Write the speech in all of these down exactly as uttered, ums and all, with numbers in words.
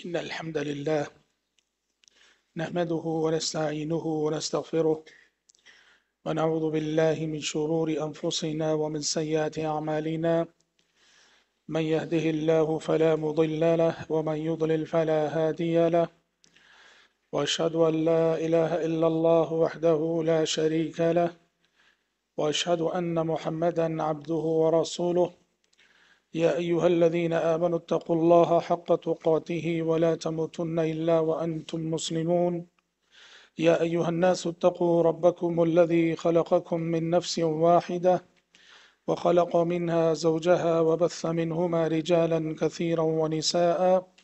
إن الحمد لله نحمده ونستعينه ونستغفره ونعوذ بالله من شرور أنفسنا ومن سيئات أعمالنا. من يهده الله فلا مضل له ومن يضلل فلا هادي له، وأشهد أن لا إله إلا الله وحده لا شريك له، وأشهد أن محمدا عبده ورسوله. يا أيها الذين آمنوا اتقوا الله حق تقاته ولا تموتن إلا وأنتم مسلمون. يا أيها الناس اتقوا ربكم الذي خلقكم من نفس واحدة وخلق منها زوجها وبث منهما رجالا كثيرا ونساء،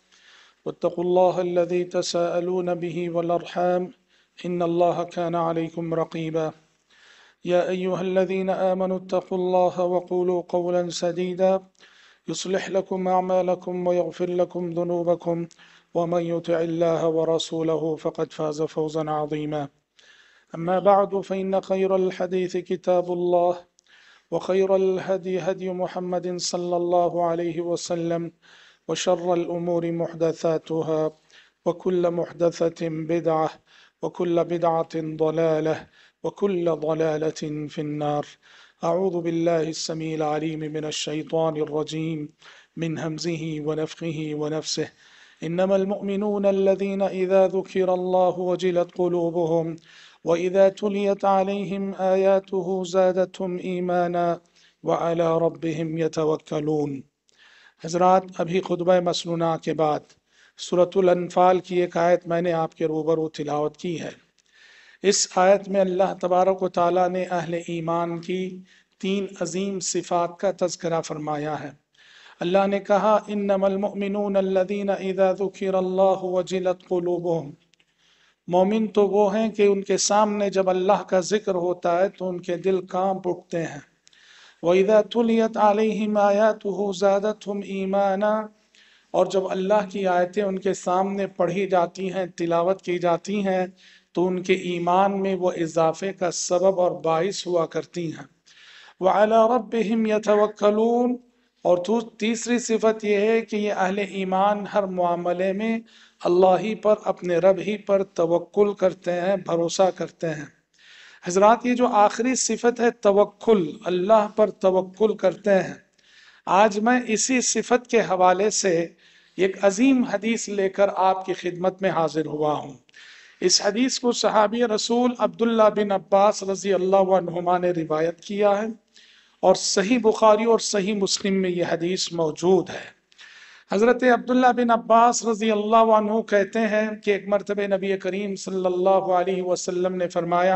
واتقوا الله الذي تساءلون به والأرحام إن الله كان عليكم رقيبا. يا أيها الذين آمنوا اتقوا الله وقولوا قولا سديدا يصلح لكم أعمالكم ويغفر لكم ذنوبكم، ومن يطع الله ورسوله فقد فاز فوزا عظيما. أما بعد، فإن خير الحديث كتاب الله، وخير الهدي هدي محمد صلى الله عليه وسلم، وشر الأمور محدثاتها، وكل محدثة بدعة، وكل بدعة ضلالة، وكل ضلالة في النار. أعوذ بالله السميع العليم من الشيطان الرجيم من همزه ونفخه ونفسه. إنما المؤمنون الذين إذا ذكر الله وجلت قلوبهم وإذا تليت عليهم آياته زادتهم إيمانا وعلى ربهم يتवक्कलून। हज़रात, अभी खुतबा मसनूना के बाद सूरतुल अनफाल की एक आयत मैंने आपके रूबरू तिलावत की है। इस आयत में अल्लाह तबारक व तआला ने अहले ईमान की तीन अजीम सिफात का तज़किरा फरमाया है। अल्लाह ने कहा, इन्नमल मुअमिनून अल्लज़ीना इज़ा ज़ुकिरल्लाहु वजिलत क़ुलूबुहुम। मोमिन तो वो हैं कि उनके सामने जब अल्लाह का जिक्र होता है तो उनके दिल कांप उठते हैं। व इज़ा तुलियत अलैहिम आयातुहु ज़ादतहुम ईमाना, और जब अल्लाह की आयतें उनके सामने पढ़ी जाती हैं, तिलावत की जाती हैं, तो उनके ईमान में वो इजाफे का सबब और बाइस हुआ करती हैं। व अला रब्बिहिम यतवक्कलून, और तो तीसरी सिफत यह है कि ये अहले ईमान हर मामले में अल्लाह ही पर, अपने रब ही पर तवक्कुल करते हैं, भरोसा करते हैं। हजरात, ये जो आखिरी सिफत है तवक्कुल, अल्लाह पर तवक्कुल करते हैं, आज मैं इसी सिफत के हवाले से एक अजीम हदीस लेकर आपकी खिदमत में हाजिर हुआ हूँ। इस हदीस को सहाबी रसूल अब्दुल्ला बिन अब्बास रजी अल्लाह अन्हुमा ने रिवायत किया है, और सही बुखारी और सही मुस्लिम में यह हदीस मौजूद है। हज़रत अब्दुल्ला बिन अब्बास रजी अल्लाह अन्हु कहते हैं कि एक मरतबे नबी करीम सल्लल्लाहु अलैहि वसल्लम ने फरमाया,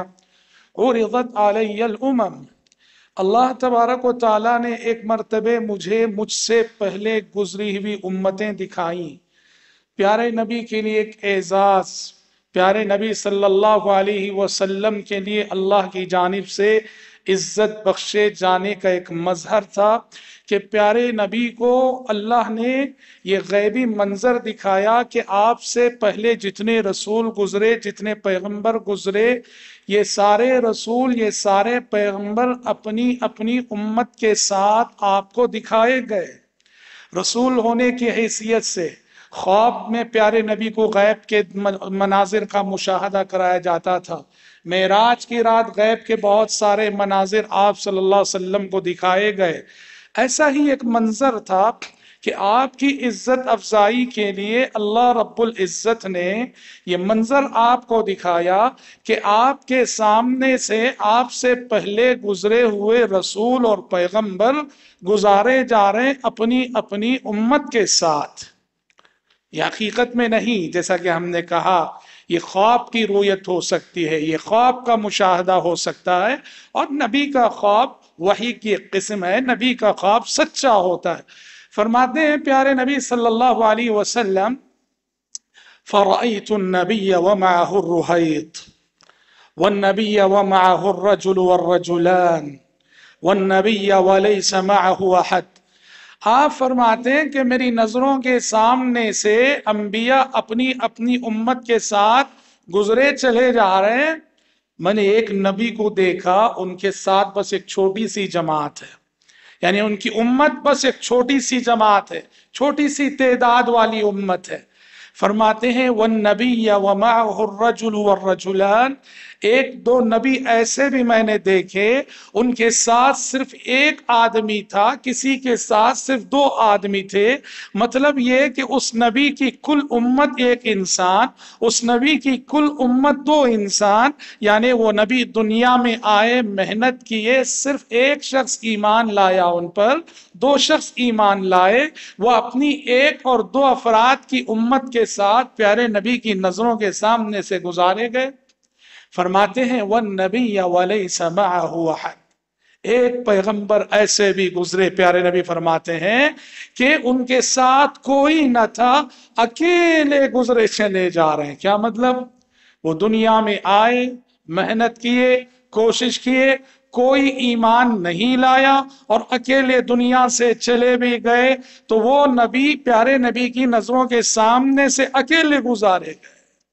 उरिदत अलैयल उमम। अल्लाह तबारक व तआला ने एक मरतबे मुझे मुझसे पहले गुजरी हुई उम्मतें दिखाई। प्यारे नबी के लिए एक एजाज, प्यारे नबी सल्लल्लाहु अलैहि वसल्लम के लिए अल्लाह की जानिब से इज्जत बख्शे जाने का एक मजहर था कि प्यारे नबी को अल्लाह ने ये गैबी मंजर दिखाया कि आपसे पहले जितने रसूल गुजरे, जितने पैगंबर गुजरे, ये सारे रसूल, ये सारे पैगंबर अपनी अपनी उम्मत के साथ आपको दिखाए गए। रसूल होने की हैसियत से ख्वाब में प्यारे नबी को गैब के मनाजिर का मुशाहदा कराया जाता था। मेराज की रात गैब के बहुत सारे मनाजिर आप सल्लल्लाहु अलैहि वसल्लम को दिखाए गए। ऐसा ही एक मंजर था कि आपकी इज्जत अफजाई के लिए अल्लाह रब्बुल इज्जत ने ये मंजर आपको दिखाया कि आपके सामने से आपसे पहले गुजरे हुए रसूल और पैगंबर गुजारे जा रहे हैं अपनी अपनी उम्मत के साथ। यह हकीकत में नहीं, जैसा कि हमने कहा, ये ख्वाब की रूयत हो सकती है, ये ख्वाब का मुशाहदा हो सकता है, और नबी का ख्वाब वही की एक किस्म है, नबी का ख्वाब सच्चा होता है। फरमाते हैं प्यारे नबी सल्लल्लाहु अलैहि वसल्लम, फरअयतु नबिय्य व मअहु रुहैत वन्नबिय्य व मअहु अर्रजुल वर्रजुलान वन्नबिय्य व लैस मअहु अहद। आप फरमाते हैं कि मेरी नजरों के सामने से अंबिया अपनी अपनी उम्मत के साथ गुजरे चले जा रहे हैं। मैंने एक नबी को देखा, उनके साथ बस एक छोटी सी जमात है, यानी उनकी उम्मत बस एक छोटी सी जमात है, छोटी सी तादाद वाली उम्मत है। फरमाते हैं वन नबी व माअहु रजुल व रजुलान, एक दो नबी ऐसे भी मैंने देखे उनके साथ सिर्फ एक आदमी था, किसी के साथ सिर्फ दो आदमी थे। मतलब ये कि उस नबी की कुल उम्मत एक इंसान, उस नबी की कुल उम्मत दो इंसान। यानी वो नबी दुनिया में आए, मेहनत किए, सिर्फ एक शख्स ईमान लाया उन पर, दो शख्स ईमान लाए। वो अपनी एक और दो अफराद की उम्मत के साथ प्यारे नबी की नजरों के सामने से गुजारे गए। फरमाते हैं वन नबी या वलैसा मअहु अहद, एक पैगंबर ऐसे भी गुजरे, प्यारे नबी फरमाते हैं कि उनके साथ कोई न था, अकेले गुजरे चले जा रहे हैं। क्या मतलब? वो दुनिया में आए, मेहनत किए, कोशिश किए, कोई ईमान नहीं लाया और अकेले दुनिया से चले भी गए, तो वो नबी प्यारे नबी की नजरों के सामने से अकेले गुजारे गए।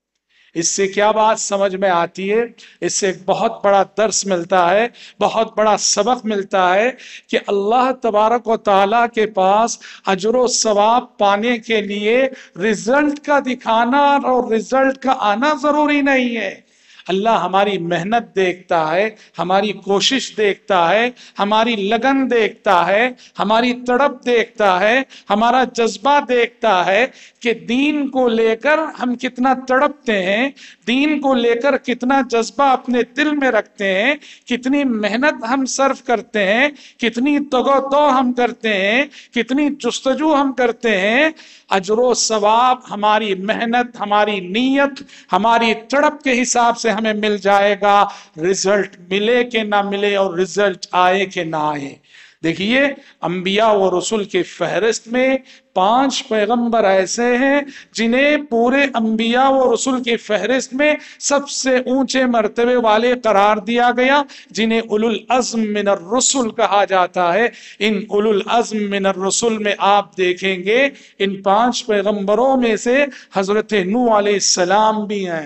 इससे क्या बात समझ में आती है? इससे एक बहुत बड़ा दर्स मिलता है, बहुत बड़ा सबक मिलता है कि अल्लाह तबारक व तआला के पास अजर सवाब पाने के लिए रिजल्ट का दिखाना और रिजल्ट का आना जरूरी नहीं है। अल्लाह हमारी मेहनत देखता है, हमारी कोशिश देखता है, हमारी लगन देखता है, हमारी तड़प देखता है, हमारा जज्बा देखता है कि दीन को लेकर हम कितना तड़पते हैं, दीन को लेकर कितना जज्बा अपने दिल में रखते हैं, कितनी मेहनत हम सर्व करते हैं, कितनी तगोदो हम करते हैं, कितनी जुस्तजू हम करते हैं। अजरो सवाब हमारी मेहनत, हमारी नीयत, हमारी तड़प के हिसाब से हमें मिल जाएगा, रिजल्ट मिले कि ना मिले और रिजल्ट आए कि ना आए। देखिए, अंबिया व रसूल के फहरिस्त में पांच पैगंबर ऐसे हैं जिन्हें पूरे अंबिया व रसूल की फहरिस्त में सबसे ऊंचे मर्तबे वाले करार दिया गया, जिन्हें उलुल अज़्म मिनर रसूल कहा जाता है। इन उलुल अज़्म मिनर रसूल में आप देखेंगे इन पांच पैगंबरों में से हजरत नूह अलैहिस्सलाम भी हैं।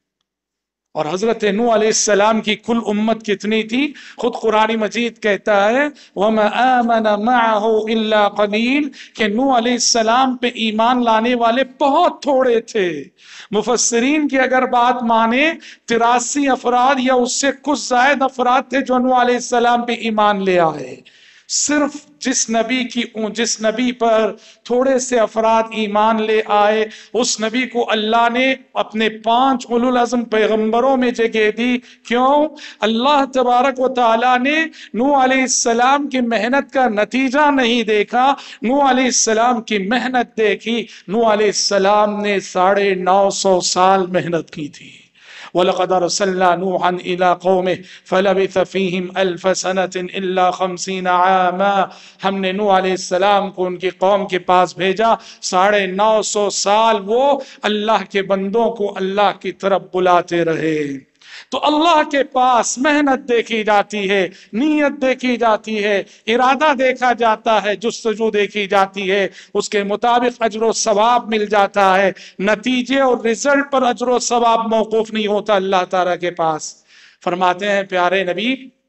और हजरत नूह अलैहिस्सलाम की कुल उम्मत कितनी थी? खुद कुरान मजीद कहता है वमा आमन मअहु इल्ला कलील, कि नूह अलैहिस्सलाम पे ईमान लाने वाले बहुत थोड़े थे। मुफस्सिरीन की अगर बात माने तिरासी अफराद या उससे कुछ जायद अफराद थे जो नूह अलैहिस्सलाम पे ईमान ले आए। सिर्फ जिस नबी की जिस नबी पर थोड़े से अफराद ईमान ले आए, उस नबी को अल्लाह ने अपने पांच उलुल अज़्म पैगंबरों में जगह दी। क्यों? अल्लाह तबारक व तआला ने नूह अलैहिस्सलाम की मेहनत का नतीजा नहीं देखा, नूह अलैहिस्सलाम की मेहनत देखी। नूह अलैहिस्सलाम ने साढ़े नौ सौ साल मेहनत की थी। वलक़द अरसलना नूहन इला क़ौमिहि फ़लबिथ फ़ीहिम अल्फ़ सनतिन इल्ला ख़म्सीन आमा, हमने नूह अलैहिस्सलाम को उनकी कौम के पास भेजा, साढ़े नौ सौ साल वो अल्लाह के बंदों को अल्लाह की तरफ बुलाते रहे। तो अल्लाह के पास मेहनत देखी जाती है, नीयत देखी जाती है, इरादा देखा जाता है, जुस्तजू देखी जाती है, उसके मुताबिक अजर सवाब मिल जाता है। नतीजे और रिजल्ट पर अजर सवाब मौकूफ नहीं होता अल्लाह ताला के पास। फरमाते हैं प्यारे नबी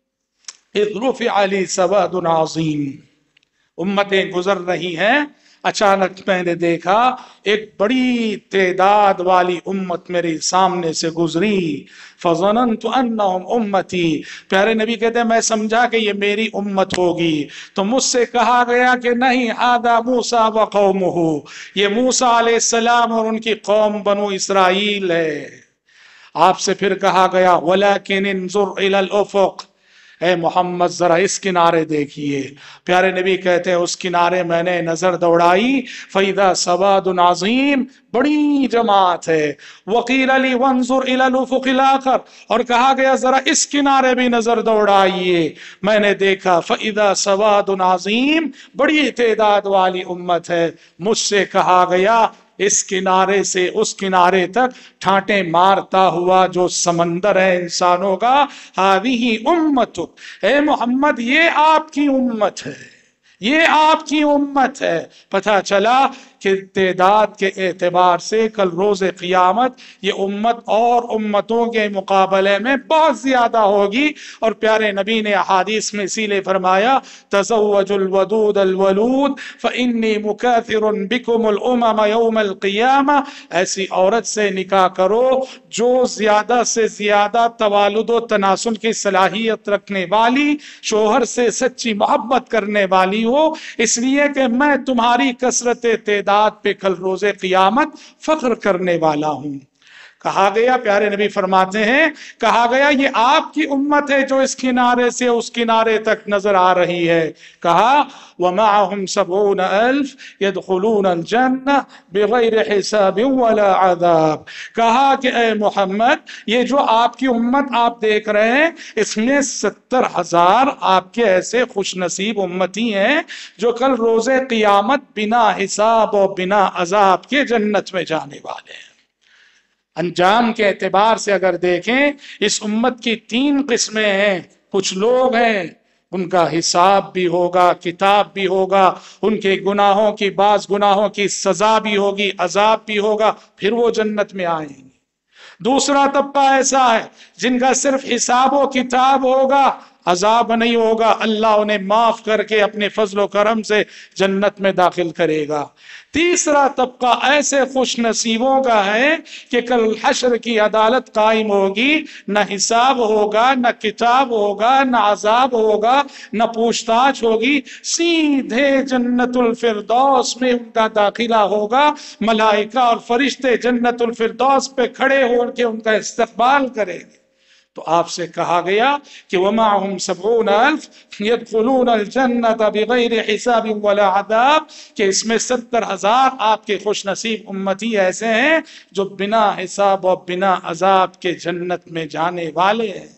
अली सवादुन अज़ीम, उम्मतें गुजर रही हैं, अचानक मैंने देखा एक बड़ी तादाद वाली उम्मत मेरे सामने से गुजरी। फज़नन्तु अन्नहुम उम्मती, प्यारे नबी कहते हैं मैं समझा कि ये मेरी उम्मत होगी। तो मुझसे कहा गया कि नहीं, हादा मूसा व कौमुहु, ये मूसा अलैहिस्सलाम और उनकी कौम बनु इसराइल है। आपसे फिर कहा गया वलाकिन इंजुर इलल उफुक, ए मोहम्मद जरा इस किनारे देखिए। प्यारे नबी कहते हैं उस किनारे मैंने नजर दौड़ाई, फैदा सवादुन अज़ीम, बड़ी जमात है। वकील अली वंजुर इलल उफुक़िल आखर, और कहा गया जरा इस किनारे भी नजर दौड़ाइए। मैंने देखा फैदा सवादुन अज़ीम, बड़ी तादाद वाली उम्मत है। मुझसे कहा गया इस किनारे से उस किनारे तक ठाटे मारता हुआ जो समंदर है इंसानों का, हादिही उम्मतुक, ए मोहम्मद ये आपकी उम्मत है, ये आपकी उम्मत है। पता चला कि तादाद के एतबार से कल रोज़ क़ियामत ये उम्मत और उम्मतों के मुकाबले में बहुत ज़्यादा होगी। और प्यारे नबी ने अहादीस में इसीलिए फरमाया, तज़व्वजुल वदूद अल वलूद फ़इन्नी मुकाथिरुन बिकुमुल उमम यौमल क़ियामा, ऐसी औरत से निकाह करो जो ज़्यादा से ज़्यादा तवालुद व तनासुल की सलाहियत रखने वाली, शोहर से सच्ची मोहब्बत करने वाली हो, इसलिए कि मैं तुम्हारी कसरत तादाद पे कल रोज़े क़ियामत फ़ख्र करने वाला हूँ। कहा गया, प्यारे नबी फरमाते हैं, कहा गया ये आपकी उम्मत है जो इस किनारे से उस किनारे तक नजर आ रही है। कहा वमाअहुम सबऊन अल्फ यदखुलून अल जन्नह बिगैर हिसाब वला अज़ाब। कहा कि ए मोहम्मद, ये जो आपकी उम्मत आप देख रहे हैं इसमें सत्तर हजार आपके ऐसे खुशनसीब उम्मती हैं जो कल रोजे क़ियामत बिना हिसाब और बिना अज़ाब के जन्नत में जाने वाले हैं। अंजाम के एतबार से अगर देखें, इस उम्मत की तीन किस्में हैं। कुछ लोग हैं उनका हिसाब भी होगा, किताब भी होगा, उनके गुनाहों की बाज गुनाहों की सजा भी होगी, अजाब भी होगा, फिर वो जन्नत में आएंगे। दूसरा तबका ऐसा है जिनका सिर्फ हिसाब व किताब होगा, अजाब नहीं होगा, अल्लाह उन्हें माफ करके अपने फजलो करम से जन्नत में दाखिल करेगा। तीसरा तबका ऐसे खुश नसीबों का है कि कल हश्र की अदालत कायम होगी, न हिसाब होगा, न किताब होगा, न अजाब होगा, न पूछताछ होगी, सीधे जन्नतुल फिरदौस में उनका दाखिला होगा। मलाइका और फरिश्ते जन्नतुल फिरदौस पे खड़े होकर उनका इस्तकबाल करेंगे। तो आपसे कहा गया कि वमाअहुम सबऊन अल्फ यदखुलून अल जन्नत बिगैर हिसाब वला अज़ाब, कि इसमें सत्तर हजार आपके खुशनसीब उम्मती ऐसे हैं जो बिना हिसाब और बिना अजाब के जन्नत में जाने वाले हैं।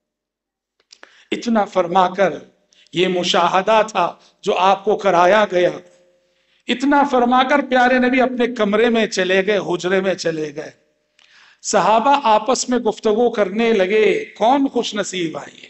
इतना फरमाकर ये मुशाहदा था जो आपको कराया गया। इतना फरमाकर प्यारे नबी अपने कमरे में चले गए, हुजरे में चले गए। सहाबा आपस में गुफ्तगू करने लगे, कौन खुश नसीब आइए,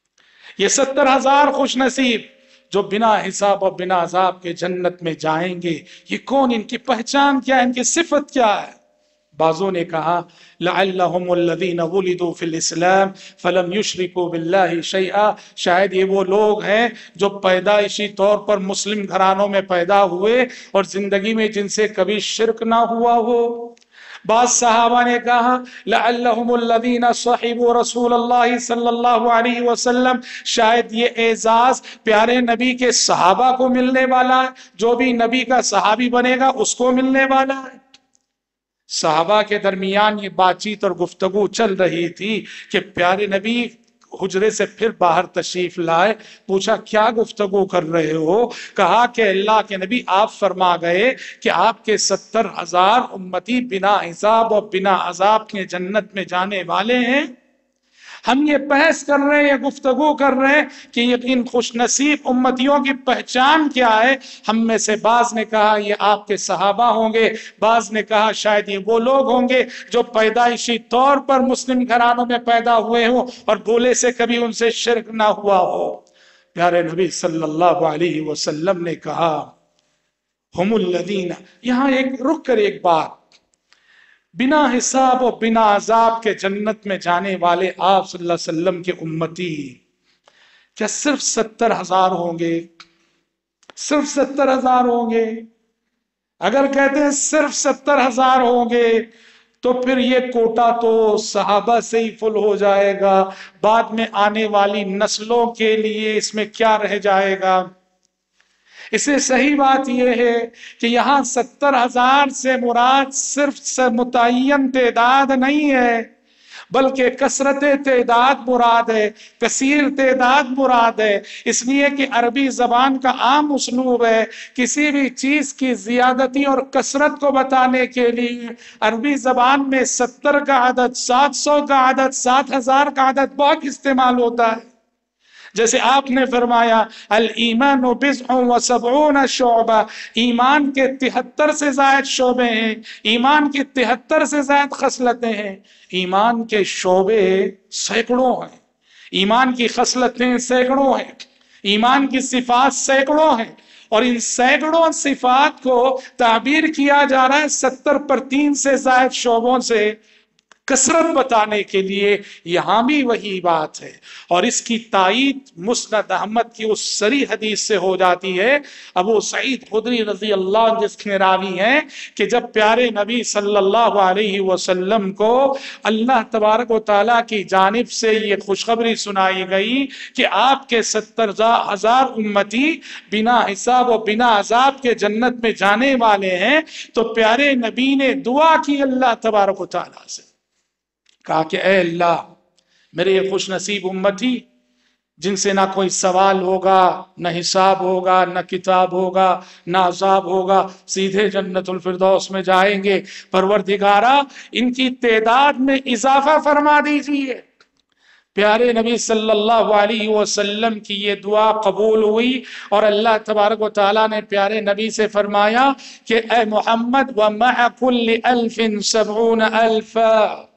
ये सत्तर हजार खुश नसीब जो बिना हिसाब और बिना अजाब के जन्नत में जाएंगे, ये कौन, इनकी पहचान क्या है, इनकी सिफत क्या है। बाज़ों ने कहा लअल्लहुमुल्लज़ीना वुलिदू फिल इस्लाम फलम युशरिकू बिल्लाहि शैआ, शायद ये वो लोग हैं जो पैदाइशी तौर पर मुस्लिम घरानों में पैदा हुए और जिंदगी में जिनसे कभी शिर्क ना हुआ हो। बाद सहाबा ने कहा लअल्लहुमुल्लज़ीना सहिबू रसूलल्लाहि सल्लल्लाहु अलैहि वसल्लम, शायद ये एजाज प्यारे नबी के सहाबा को मिलने वाला है, जो भी नबी का सहाबी बनेगा उसको मिलने वाला है। सहाबा के दरमियान ये बातचीत और गुफ्तगू चल रही थी कि प्यारे नबी हुजरे से फिर बाहर तशरीफ लाए। पूछा क्या गुफ्तगू कर रहे हो? कहा कि अल्लाह के नबी आप फरमा गए कि आपके सत्तर हजार उम्मती बिना हिसाब और बिना अजाब के जन्नत में जाने वाले हैं। हम ये बहस कर रहे हैं, ये गुफ्तगू कर रहे हैं कि ये इन खुशनसीब उम्मतियों की पहचान क्या है। हम में से बाज ने कहा ये आपके सहाबा होंगे, बाज ने कहा शायद ये वो लोग होंगे जो पैदाइशी तौर पर मुस्लिम घरानों में पैदा हुए हों और बोले से कभी उनसे शिर्क ना हुआ हो। प्यारे नबी सल्लल्लाहु अलैहि वसल्लम ने कहा हुमुल्लज़ीना, यहाँ एक रुक कर एक बात, बिना हिसाब और बिना अजाब के जन्नत में जाने वाले आप सल्लल्लाहु अलैहि वसल्लम के उम्मती क्या सिर्फ सत्तर हजार होंगे? सिर्फ सत्तर हजार होंगे? अगर कहते हैं सिर्फ सत्तर हजार होंगे तो फिर ये कोटा तो सहाबा से ही फुल हो जाएगा, बाद में आने वाली नस्लों के लिए इसमें क्या रह जाएगा। इससे सही बात यह है कि यहाँ सत्तर हजार से मुराद सिर्फ मुतय्यन तादाद नहीं है, बल्कि कसरत तादाद मुराद है, कसीर तादाद मुराद है। इसलिए कि अरबी जबान का आम उसलूब है किसी भी चीज की जियादती और कसरत को बताने के लिए अरबी जबान में सत्तर का आदद, सात सौ का आदद, सात हजार का आदद बहुत इस्तेमाल होता है। जैसे आपने फरमाया अल ईमान बिज़उन व सबऊन शुअबा, ईमान के तिहत्तर से ज्यादा शोबे हैं, ईमान की तिहत्तर से ज्यादा खसलतें हैं। ईमान के शोबे सैकड़ों हैं, ईमान की खसलतें सैकड़ों हैं, ईमान की सिफात सैकड़ों हैं, और इन सैकड़ों सिफात को ताबीर किया जा रहा है सत्तर पर तीन से जायद शोबों से कसरत बताने के लिए। यहां भी वही बात है और इसकी तायीद मुस्नद अहमद की उस सरी हदीस से हो जाती है। अबू सईद खुदरी रजी अल्लाह जिसके रावी हैं कि जब प्यारे नबी सल्लल्लाहु अलैहि वसल्लम को अल्लाह तबारक व तआला की जानिब से ये खुशखबरी सुनाई गई कि आपके सत्तर हजार उम्मती बिना हिसाब और बिना अजाब के जन्नत में जाने वाले हैं, तो प्यारे नबी ने दुआ की अल्लाह तबारक व तआला से, कहा कि ऐ अल्लाह मेरे ये खुश नसीब उम्मती जिनसे ना कोई सवाल होगा, न हिसाब होगा, न किताब होगा, न अज़ाब होगा, सीधे जन्नतुल फिरदौस में जाएंगे, परवरदिगारा इनकी तादाद में इजाफा फरमा दीजिए। प्यारे नबी सल्लल्लाहु अलैहि वसल्लम की ये दुआ कबूल हुई और अल्लाह तबारक व तआला ने प्यारे नबी से फरमाया कि ए मोहम्मद व मअ कुल्लि अल्फिन सबऊन अल्फा,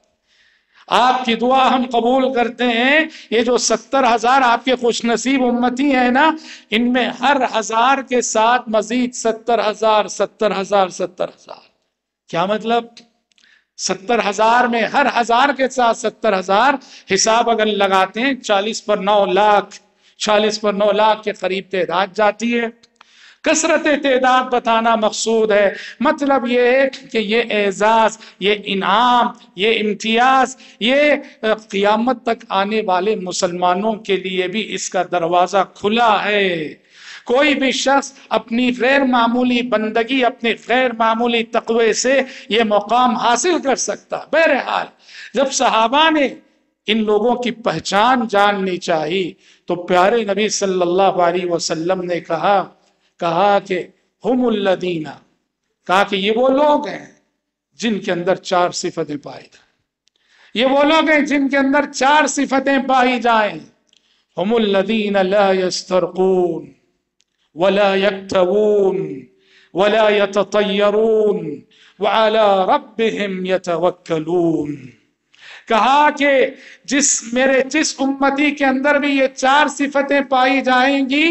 आपकी दुआ हम कबूल करते हैं। ये जो सत्तर हजार आपके खुशनसीब उम्मती है ना, इनमें हर हजार के साथ मजीद सत्तर हजार सत्तर हजार सत्तर हजार क्या मतलब? सत्तर हजार में हर हजार के साथ सत्तर हजार, हिसाब अगर लगाते हैं चालीस पर नौ लाख, चालीस पर नौ लाख के करीब तादाद जाती है। कसरत तादाद बताना मकसूद है। मतलब ये है कि ये एजाज, ये इनाम, ये इम्तियाज, ये क़ियामत तक आने वाले मुसलमानों के लिए भी इसका दरवाजा खुला है। कोई भी शख्स अपनी गैर मामूली बंदगी, अपने गैर मामूली तक़वे से ये मुकाम हासिल कर सकता। बहरहाल जब सहाबा ने इन लोगों की पहचान जाननी चाहिए तो प्यारे नबी सल्लल्लाहु अलैहि वसल्लम ने कहा कहा कि हुमुल्लदीना, कहा कि ये वो लोग हैं जिनके अंदर चार सिफतें पाई जाए। ये वो लोग हैं जिनके अंदर चार सिफतें पाई जाएं। हुमुल्लदीना ला यस्तरकून वला यक्तवून वला यततय्यरून व अला रब्बिहिम यतवक्कलून। कहा कि जिस मेरे जिस उम्मती के अंदर भी ये चार सिफतें पाई जाएंगी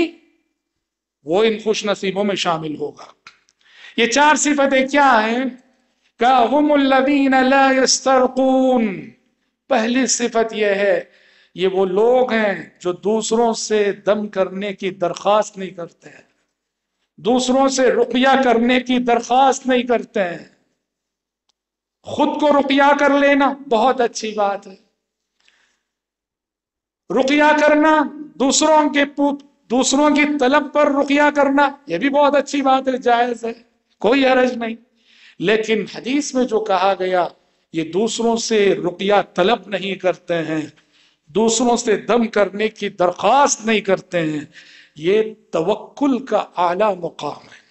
वो इन खुश नसीबों में शामिल होगा। ये चार सिफतें क्या हैं? का हुमुल्लज़ीना ला यस्तरकून, पहली सिफत यह है ये वो लोग हैं जो दूसरों से दम करने की दरख्वास्त नहीं करते हैं, दूसरों से रुक़या करने की दरख्वास्त नहीं करते हैं। खुद को रुक़या कर लेना बहुत अच्छी बात है, रुक़या करना दूसरों के दूसरों की तलब पर रुक़या करना यह भी बहुत अच्छी बात है, जायज़ है, कोई हरज नहीं। लेकिन हदीस में जो कहा गया ये दूसरों से रुक़या तलब नहीं करते हैं, दूसरों से दम करने की दरख्वास्त नहीं करते हैं, ये तवक्कुल का आला मुकाम है।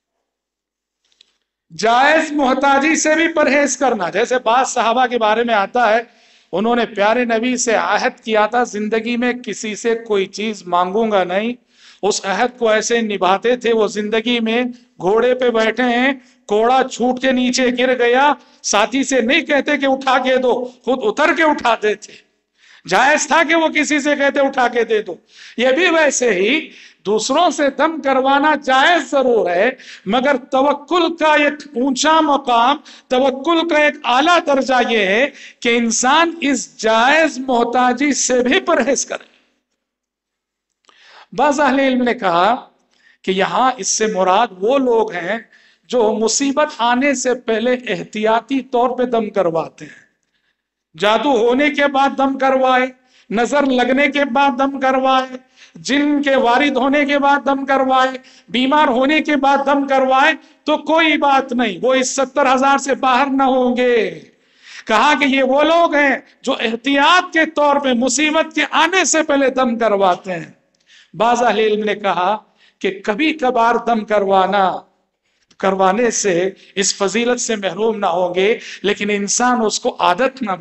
जायज मोहताजी से भी परहेज करना, जैसे बात सहाबा के बारे में आता है, उन्होंने प्यारे नबी से आहद किया था जिंदगी में किसी से कोई चीज मांगूंगा नहीं। उस अहद को ऐसे निभाते थे, वो जिंदगी में घोड़े पे बैठे हैं, घोड़ा छूट के नीचे गिर गया, साथी से नहीं कहते कि उठा के दो, खुद उतर के उठाते थे। जायज था कि वो किसी से कहते उठा के दे दो। ये भी वैसे ही दूसरों से दम करवाना जायज जरूर है, मगर तवक्कुल का एक ऊंचा मकाम, तवक्कुल का एक आला दर्जा यह है कि इंसान इस जायज मोहताजी से भी परहेज करे। बाज़ अहले इल्म ने कहा कि यहां इससे मुराद वो लोग हैं जो मुसीबत आने से पहले एहतियाती तौर पे दम करवाते हैं। जादू होने के बाद दम करवाए, नजर लगने के बाद दम करवाए, जिन के वारिद होने के बाद दम करवाए, बीमार होने के बाद दम करवाए, तो कोई बात नहीं, वो इस सत्तर हजार से बाहर ना होंगे। कहा कि ये वो लोग हैं जो एहतियात के तौर पे मुसीबत के आने से पहले दम करवाते हैं। बाज़ अहले इल्म ने कहा कि कभी कभार दम करवाना करवाने से इस फजीलत से महरूम ना होंगे, लेकिन इंसान उसको आदत ना बना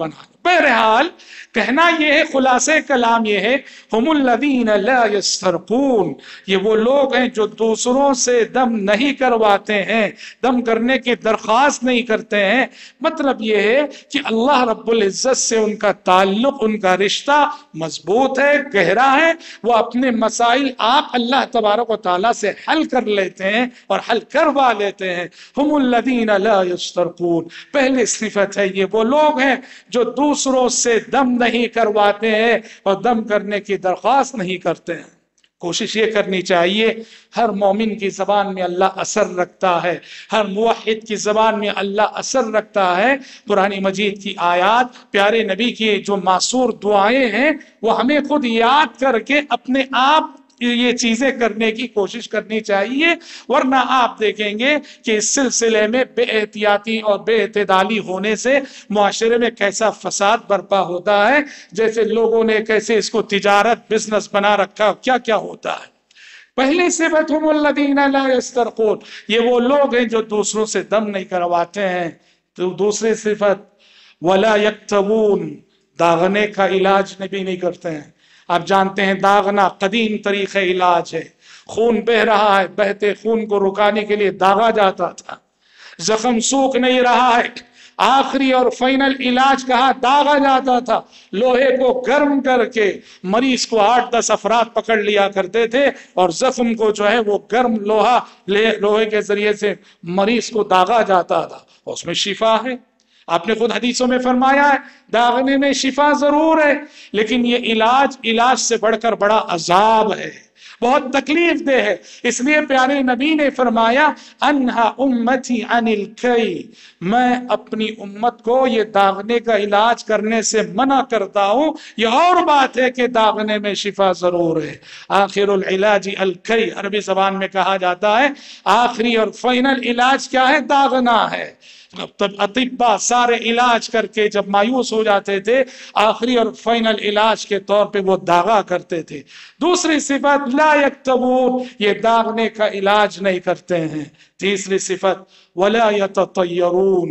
बहरहाल कहना यह है, खुलासे कलाम यह है, हुमुल्लज़ीना ला यस्तरकून, ये वो लोग हैं जो दूसरों से दम नहीं करवाते हैं, दम करने की दरख्वास्त नहीं करते हैं। मतलब यह है कि अल्लाह रब्बुल इज्जत से उनका ताल्लुक, उनका रिश्ता मजबूत है, गहरा है। वो अपने मसाइल आप अल्लाह तबारक व तआला से हल कर लेते हैं और हल करवा लेते हैं। हुमुल्लज़ीना ला यस्तरकून, पहली सिफत है ये वो लोग हैं जो दूसरों से दम नहीं करवाते हैं और दम करने की दरख्वास्त नहीं करते हैं। कोशिश ये करनी चाहिए, हर मोमिन की जबान में अल्लाह असर रखता है, हर मुवहिद की जबान में अल्लाह असर रखता है। कुरान मजीद की आयात, प्यारे नबी की जो मासूर दुआएं हैं, वो हमें खुद याद करके अपने आप ये चीजें करने की कोशिश करनी चाहिए। वरना आप देखेंगे कि इस सिलसिले में बेएहतियाती और बेएतदाली होने से मुआशरे में कैसा फसाद बर्पा होता है, जैसे लोगों ने कैसे इसको तिजारत बिजनेस बना रखा, क्या क्या होता है। पहले सिफत हुमुल्लज़ीना ला यस्तरकून, ये वो लोग हैं जो दूसरों से दम नहीं करवाते हैं। तो दूसरी सिफत वला यक्तबून, दागने का इलाज नबी नहीं करते हैं। आप जानते हैं दागना कदीम तरीक़े इलाज है। खून बह रहा है, बहते खून को रुकाने के लिए दागा जाता था। जख्म सूख नहीं रहा है, आखिरी और फाइनल इलाज कहा दागा जाता था। लोहे को गर्म करके मरीज को आठ दस अफराद पकड़ लिया करते थे और जख्म को जो है वो गर्म लोहा लोहे के जरिए से मरीज को दागा जाता था। उसमें शिफा है। आपने खुद हदीसों में फरमाया है दागने में शिफा जरूर है, लेकिन ये इलाज इलाज से बढ़कर बड़ा अजाब है, बहुत तकलीफ दे है। इसलिए प्यारे नबी ने फरमाया अन्हा उम्मती अनिल कई, मैं अपनी उम्मत को ये दागने का इलाज करने से मना करता हूं। यह और बात है कि दागने में शिफा जरूर है। आखिरुल इलाज अल कई, अरबी जबान में कहा जाता है आखिरी और फाइनल इलाज क्या है, दागना है। तब अतिब्बा सारे इलाज करके जब मायूस हो जाते थे, आखिरी और फाइनल इलाज के तौर पे वो दागा करते थे। दूसरी सिफत ला यक्तबून, ये दागने का इलाज नहीं करते हैं। तीसरी सिफत वला यततयरून,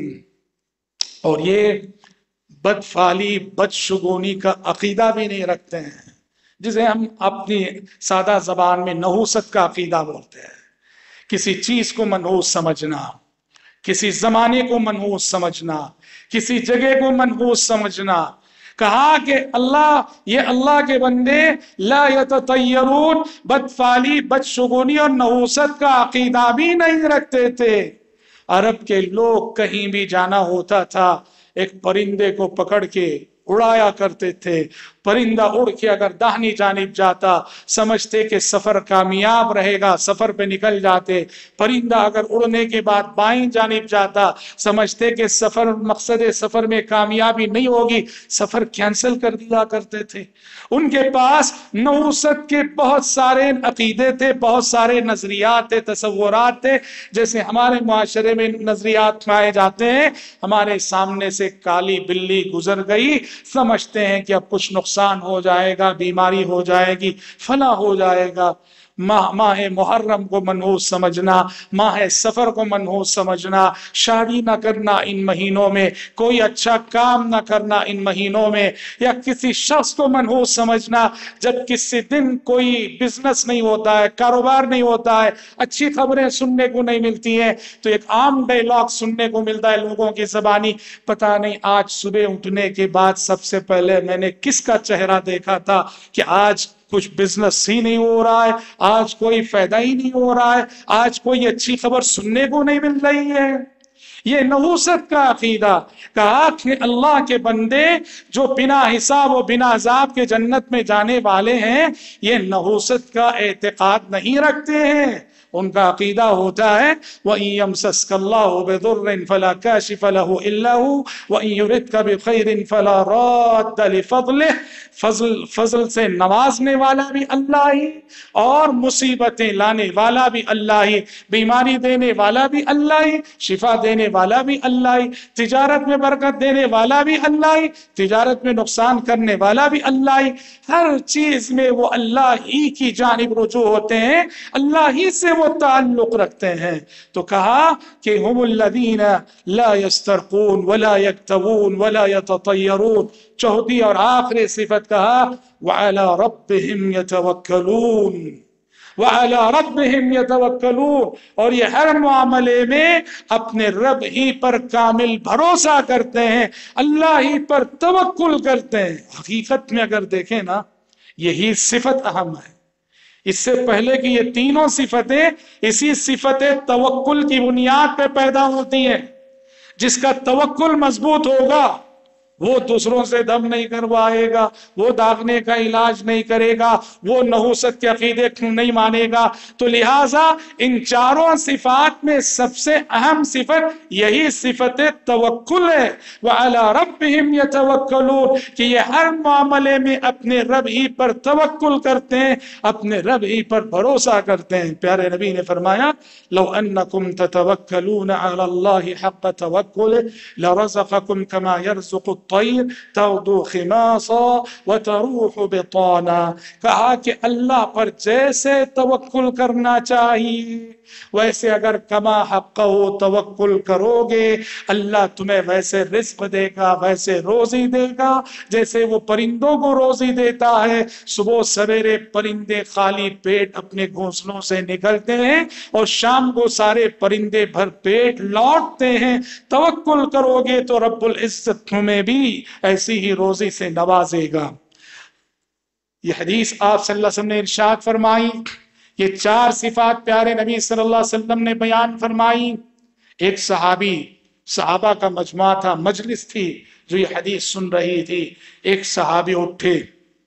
और ये बदफाली बदशुगूनी का अकीदा भी नहीं रखते हैं, जिसे हम अपनी सादा जबान में नहूसत का अकीदा बोलते हैं। किसी चीज को मनहूस समझना, किसी जमाने को मनहूस समझना, किसी जगह को मनहूस समझना। कहा कि अल्लाह, ये अल्लाह के बंदे ला यततयरून, बदफाली बदशुगूनी और नहूसत का अकीदा भी नहीं रखते थे। अरब के लोग कहीं भी जाना होता था, एक परिंदे को पकड़ के उड़ाया करते थे। परिंदा उड़ के अगर दाहिनी जानिब जाता, समझते कि सफर कामयाब रहेगा, सफर पे निकल जाते। परिंदा अगर उड़ने के बाद बाईं जानिब जाता, समझते कि सफर मकसद सफर में कामयाबी नहीं होगी, सफर कैंसिल कर दिया करते थे। उनके पास नहूसत के बहुत सारे अकीदे थे, बहुत सारे नजरियात थे, तसव्वुरात थे। जैसे हमारे मुआशरे में नजरियात पाए जाते हैं, हमारे सामने से काली बिल्ली गुजर गई, समझते हैं कि अब कुछ नुकसान हो जाएगा, बीमारी हो जाएगी, फला हो जाएगा। माह माह मुहर्रम को मनहूस समझना, माह सफर को मनहूस समझना, शादी ना करना इन महीनों में, कोई अच्छा काम ना करना इन महीनों में, या किसी शख्स को मनहूस समझना जब किसी दिन कोई बिजनेस नहीं होता है, कारोबार नहीं होता है, अच्छी खबरें सुनने को नहीं मिलती हैं, तो एक आम डायलॉग सुनने को मिलता है लोगों की ज़बानी, पता नहीं आज सुबह उठने के बाद सबसे पहले मैंने किसका चेहरा देखा था कि आज कुछ बिजनेस ही नहीं हो रहा है, आज कोई फायदा ही नहीं हो रहा है, आज कोई अच्छी खबर सुनने को नहीं मिल रही है। ये नहूसत का अकीदा। कहा कि अल्लाह के बंदे जो बिना हिसाब और बिना अजाब के जन्नत में जाने वाले हैं, ये नहूसत का एतकाद नहीं रखते हैं। उनका अकीदा होता है वयमसस्कल्लाहु बिदुर्रिन फला काशिफ लहु इल्ला हु वयुरिदका बिखैरिन फला राद्द लिफज़लिह, फजल फजल से नवाजने वाला भी अल्लाह ही और मुसीबतें लाने वाला भी अल्लाह ही, बीमारी देने वाला भी अल्लाह ही, शिफा देने वाला भी अल्लाह ही, तिजारत में बरकत देने वाला भी अल्लाह ही, तिजारत में नुकसान करने वाला भी अल्लाह ही। हर चीज में वो अल्लाह ही की जानिब रुजू होते हैं, अल्लाह ही से वो ताल्लुक रखते हैं। तो कहा कि हुमुल्लज़ीना ला यस्तरकून वला यक्तवून वला यततयरून। चौथी और आखिरी सिफत कहा वअला रब्बिहिम यतवक्कलून, वअला रब्बिहिम यतवक्कलून। और ये हर मामले में अपने रब ही पर कामिल भरोसा करते हैं, अल्लाह ही पर तवक्कुल करते हैं। हकीकत में अगर देखें ना, यही सिफत अहम है। इससे पहले कि ये तीनों सिफतें इसी सिफत तवक्कुल की बुनियाद पे पैदा होती हैं। जिसका तवक्कुल मजबूत होगा वो दूसरों से दम नहीं करवाएगा, वो दागने का इलाज नहीं करेगा, वो नहुसत के अकीदे नहीं मानेगा। तो लिहाजा इन चारों सिफात में सबसे अहम सिफत यही सिफत तवक्कुल है। व अला रब्बिहिम यतवक्कलून, कि ये हर मामले में अपने रब ही पर तवक्कुल करते हैं, अपने रब ही पर भरोसा करते हैं। प्यारे नबी ने फरमाया लौ अन्नकुम ततवक्कलून अला अल्लाहि हक़्क़ तवक्कुल लरज़क़कुम कमा यरज़ुक़ु तैर तग़दू खिमासा व तरूह बिताना। कहा कि अल्लाह पर जैसे तवक्कुल करना चाहिए वैसे अगर कमा हक़ हो तवक्कुल करोगे, अल्लाह तुम्हें वैसे रिज़्क़ देगा, वैसे रोजी देगा जैसे वो परिंदों को रोजी देता है। सुबह सवेरे परिंदे खाली पेट अपने घोंसलों से निकलते हैं और शाम को सारे परिंदे भर पेट लौटते हैं। तवक्कुल करोगे तो रब्बुल इज्जत तुम्हें भी ऐसी ही रोजी से नवाजेगा। ये हदीस आप सल्लल्लाहु अलैहि वसल्लम ने इरशाद फरमाई। ये चार सिफात प्यारे नबी सल्लल्लाहु अलैहि वसल्लम ने बयान फरमाई। एक सहाबी, सहाबा का मजमा था, मजलिस थी जो ये हदीस सुन रही थी। एक सहाबी उठे,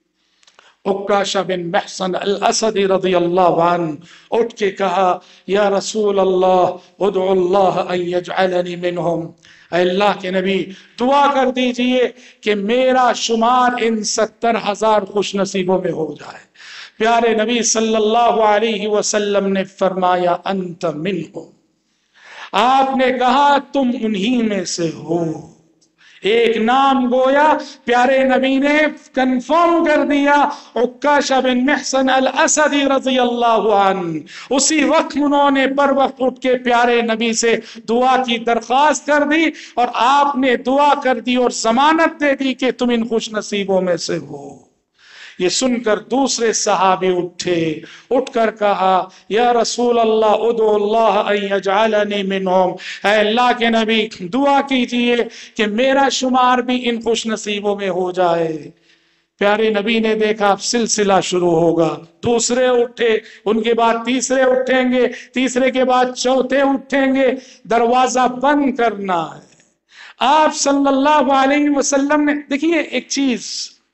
उक्काशा बिन महसन अल असदी रज़ियल्लाहु अन्हु, उठ के कहा या रसूल अल्लाह उदउल्लाह अन यजअलनी मिनहुम। अल्लाह के नबी दुआ कर दीजिए कि मेरा शुमार इन सत्तर हजार खुश नसीबों में हो जाए। प्यारे नबी सल्लल्लाहु अलैहि वसल्लम ने फरमाया अंत मिनहुम, आपने कहा तुम उन्हीं में से हो। एक नाम गोया प्यारे नबी ने कंफर्म कर दिया, उक्काशा बिन महसन अल असदी रज़ियल्लाहु अन्हु। उसी वक्त उन्होंने बर वक्त उठ के प्यारे नबी से दुआ की दरख्वास्त कर दी और आपने दुआ कर दी और जमानत दे दी कि तुम इन खुश नसीबों में से हो। ये सुनकर दूसरे सहाबी उठे, उठकर कहा या रसूल अल्लाह उदुल्लाह अन यजअलनी मिनहुम। ऐ अल्लाह के नबी दुआ कीजिए कि मेरा शुमार भी इन खुश नसीबों में हो जाए। प्यारे नबी ने देखा अब सिलसिला शुरू होगा। दूसरे उठे, उनके बाद तीसरे उठेंगे, तीसरे के बाद चौथे उठेंगे, दरवाजा बंद करना है। आप सल्लल्लाहु अलैहि वसल्लम ने, देखिए एक चीज,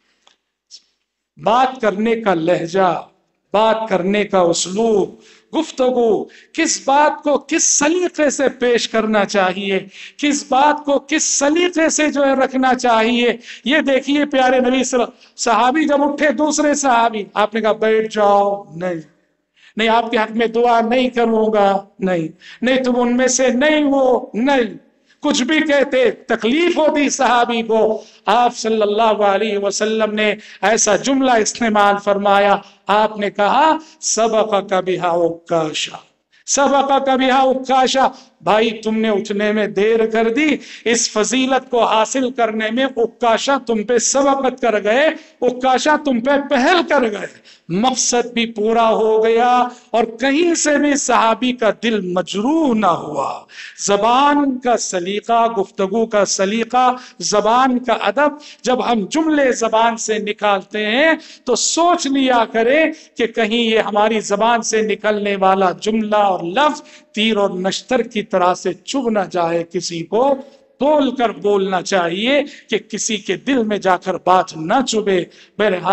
बात करने का लहजा, बात करने का उसलूब, गुफ्तगू, किस बात को किस सलीके से पेश करना चाहिए, किस बात को किस सलीके से जो है रखना चाहिए, ये देखिए प्यारे नबी सहाबी जब उठे, दूसरे सहाबी, आपने कहा बैठ जाओ, नहीं नहीं आपके हक में दुआ नहीं करूंगा, नहीं नहीं तुम उनमें से नहीं हो, नहीं कुछ भी कहते, तकलीफ होती सहाबी को। आप सल्लल्लाहु अलैहि वसल्लम ने ऐसा जुमला इस्तेमाल फरमाया, आपने कहा सबक़ बिहा उक्काशा, सबक़ बिहा उक्काशा। भाई तुमने उठने में देर कर दी, इस फजीलत को हासिल करने में उक्काशा तुम पे सबकत कर गए, उक्काशा तुम पे पहल कर गए। मकसद भी पूरा हो गया और कहीं से भी सहाबी का दिल मजरूह ना हुआ। जबान का सलीका, गुफ्तगू का सलीका, जबान का अदब, जब हम जुमले जबान से निकालते हैं तो सोच लिया करें कि कहीं ये हमारी जबान से निकलने वाला जुमला और लफ्ज तीर और नश्तर की तरह से चुभ ना जाए। किसी को तोल कर बोलना चाहिए कि किसी के दिल में जाकर बात ना चुभे। बहरहाल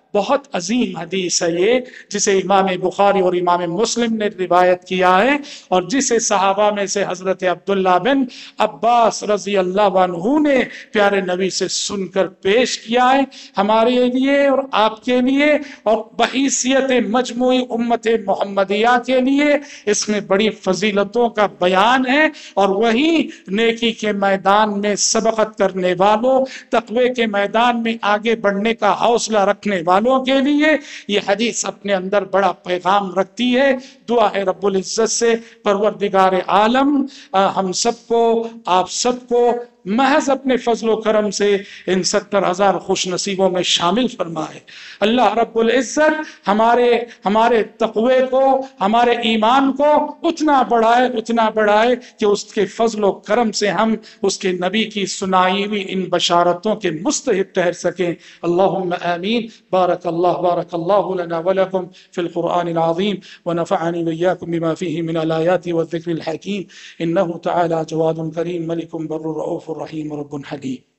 बहुत अजीम हदीस है ये, जिसे इमाम बुखारी और इमाम मुस्लिम ने रिवायत किया है और जिसे सहाबा में से हजरत अब्दुल्ला बिन अब्बास रजी अल्लाह अन्हु ने प्यारे नबी से सुनकर पेश किया है हमारे लिए और आपके लिए और बहैसियत मजमूई उम्मत मोहम्मदिया के लिए। इसमें बड़ी फजीलतों का बयान है और वही नेकी के मैदान में सबकत करने वालों, तकवे के मैदान में आगे बढ़ने का हौसला रखने वालों के लिए ये हदीस अपने अंदर बड़ा पैगाम रखती है। दुआ है रब्बुल इज्जत से परवरदिगार आलम हम सबको, आप सबको महज अपने फजलो करम से इन सत्तर हजार खुश नसीबों में शामिल फरमाए। अल्लाह रब्बुल इज्जत हमारे हमारे तक़वे को, हमारे ईमान को उतना बढ़ाए उतना बढ़ाए कि उसके फजलो करम से हम उसके नबी की सुनाई हुई इन बशारतों के मुस्तहिक ठहर सकें। अल्लाहुम्मा आमीन। बारकल्लाह बारकल्लाहु लना व लकुम फिल कुरआनिल अज़ीम व नफ़अनी व इय्याकुम बिमा फ़ीहि मिनल आयाति व ज़िक्रिल हकीम। इन्नहु तआला जवादुन करीम मलिकुम बर्रुर रऊफुर रहीम रब्बुन हलीम।